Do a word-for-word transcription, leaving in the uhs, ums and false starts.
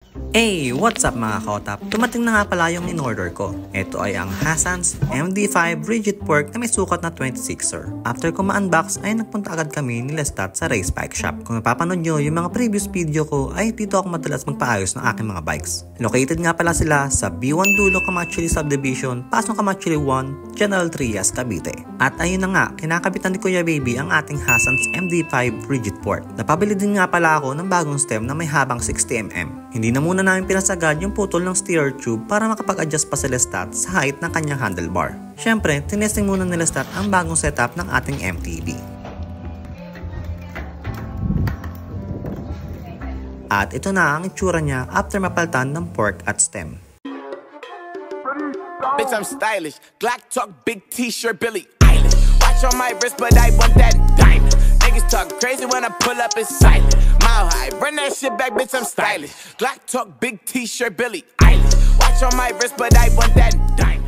Hey! What's up mga kotap? Tumating na nga pala yung in-order ko. Ito ay ang Hassan's M D five Rigid Pork na may sukat na twenty-sixer. After ko ma-unbox ay nagpunta agad kami ni Lestat sa Race Bike Shop. Kung napapanood nyo yung mga previous video ko ay dito ako madalas magpaayos ng aking mga bikes. Located nga pala sila sa B one Dulo Camachuili Subdivision, Pasong Camachuili one, General Trias, Cavite. At ayun na nga, kinakabitan ni Kuya Baby ang ating Hassan's M D five Rigid Pork. Napabili din nga pala ako ng bagong stem na may habang sixty millimeters. Hindi na muna namin pinasagad yung putol ng steer tube para makapag-adjust pa si Lestat sa height ng kanyang handlebar. Syempre, tinesting muna ni Lestat ang bagong setup ng ating M T B. At ito na ang itsura niya after mapalitan ng pork at stem. Bitch, I'm stylish. Glock talk, big t-shirt, Billie Eilish. Watch on my wrist, but I want that diamond. Niggas talk crazy when I pull up, it's silent. Mile high, run that shit back, bitch, I'm stylish. Glock talk, big t-shirt, Billie Eilish. Watch on my wrist, but I want that diamond.